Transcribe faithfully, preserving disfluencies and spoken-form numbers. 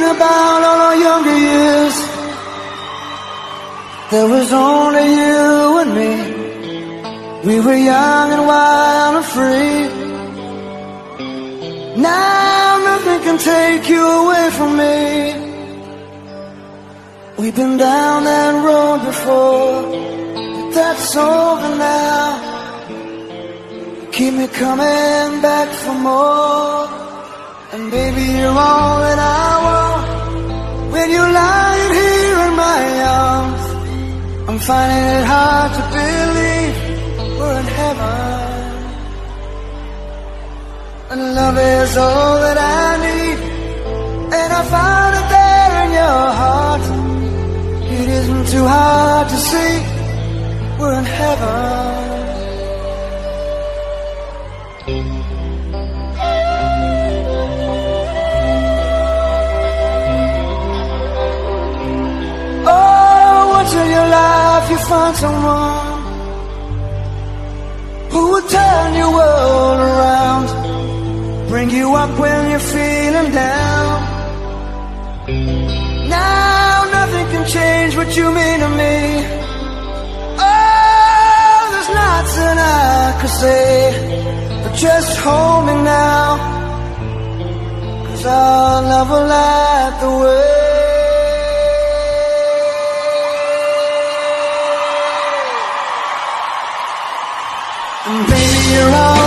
about all our younger years. There was only you and me. We were young and wild and free. Now nothing can take you away from me. We've been down that road before, but that's over now. Keep me coming back for more. And baby, you're all that I want. When you're lying here in my arms, I'm finding it hard to believe we're in heaven. And love is all that I need, and I found it there in your heart. It isn't too hard to see we're in heaven. In your life you find someone who will turn your world around, bring you up when you're feeling down. Now nothing can change what you mean to me. Oh, there's nothing I could say, but just hold me now, 'cause I'll never light the way. And baby, you're all